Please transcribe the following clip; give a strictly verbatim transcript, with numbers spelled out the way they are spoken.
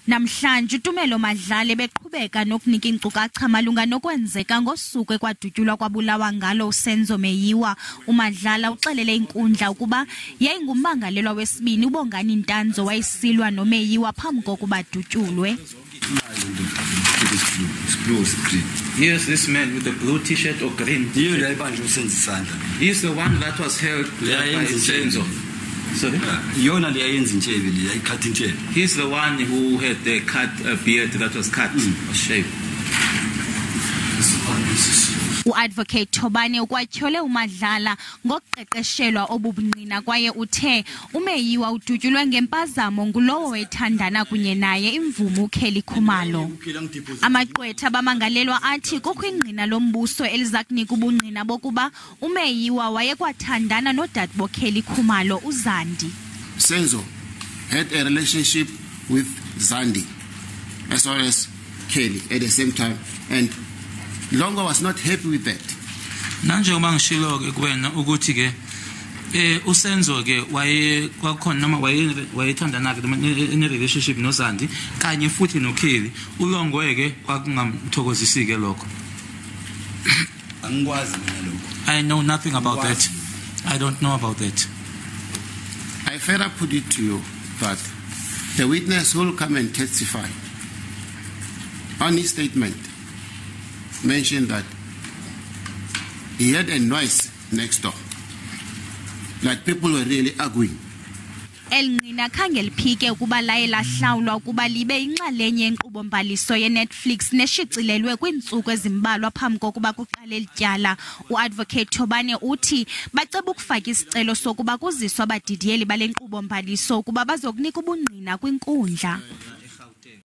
Namhlanje uTumelo Madlala beqhubeka nokunika inkcukacha malunga nokwenzeka ngosuku ekwadutyulwa kwabulawa ngalo uSenzo Meyiwa. uMadlala uxelele inkundla ukuba yayingummangalelwa wesibini uBongani Ntanzi wayisilwa noMeyiwa phambi kokuba adutyulwe. Here's this man with the blue t-shirt or green. He's the one that was held by Senzo. Sorry? He's the one who had the cut a beard that was cut mm. or shaved. uAdvocate Thobane ukwatyhole uMadlala ngokuqeqeshelwa obubungqina kwaye uthe uMeyiwa udutyulwe ngempazamo ngulowo wethandana kunye naye imvumo ukheli Khumalo. Amaqwetha bamangalelwa athi kukho ingqina lombuso elizakunika ubungqina bokuba uMeyiwa wayekwathandana nodade bokheli Khumalo uZandi. Senzo had a relationship with Zandi as well as Kelly at the same time, and Longo was not happy with that. Nanje uma ngishilo ke kuwena ukuthi ke eh uSenzo ke waye kwakhona noma waye wayethandana ke ne relationship noZandi kanye futhi noKheli uyongwe ke kwakungamthokozisi ke lokho. Angikwazi mina lokho. I know nothing about that. I don't know about that. I further put it to you that the witness will come and testify on his statement mentioned that he heard a noise next door, like people were really arguing. Elngqina khange liphike ukuba laye lahlawulwa ukuba libe inxalenye yenkqubo-mbaliso yeNetflix neshicilelwe kwiintsuku ezimbalwa phambi kokuba kuqale ityala. uAdvocate Thobane uthi baceba ukufaka isicelo sokuba kuziswa abadidiyeli bale nkqubo-mbaliso ukuba bazokunika ubungqina kwinkundla.